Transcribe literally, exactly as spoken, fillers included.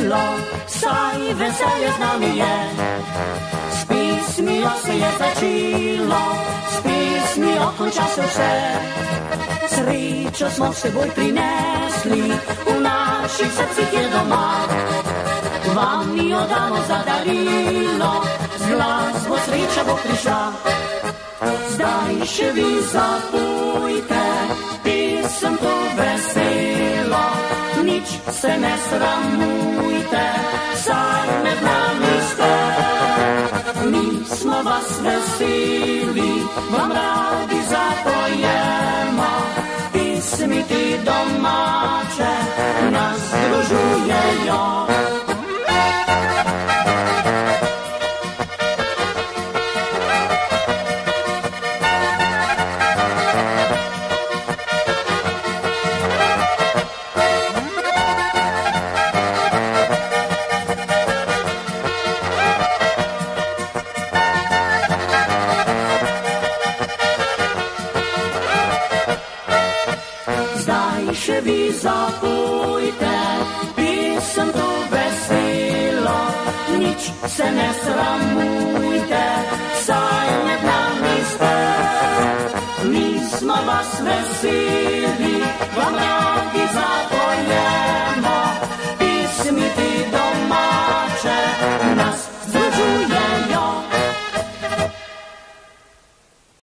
veselo, saj veselje z nami je. S pismijo se je začelo, s pismijo konča se vse. Srečo smo s seboj prinesli, v naših srcih je doma. Vam jo damo za darilo, z glasbo sreča bo prišla. Zdaj še vi zapojte, pisem to veselo, nič se ne sramujte, saj med nami ste. Mi smo vas veseli, vam radi zapojemo, pismi ti domače nas združujejo. Še vi zapojte, pisem to veselo, nič se ne sramujte, saj med nami ste. Mi smo vas veseli, vam radi zapojte.